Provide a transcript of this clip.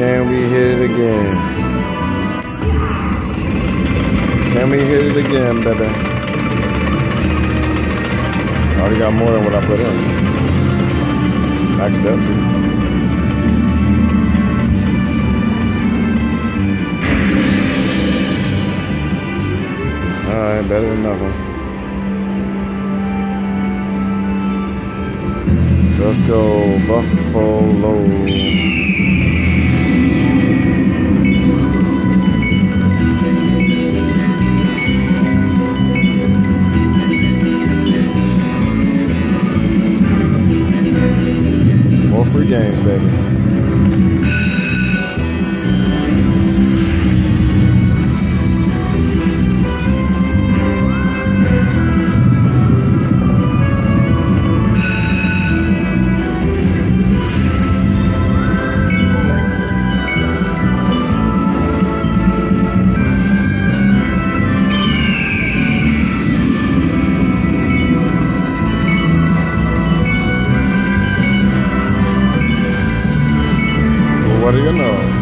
Can we hit it again? Can we hit it again, baby? I already got more than what I put in. Max bet too. Alright, better than nothing. Let's go, Buffalo. More free games, baby. What do you know?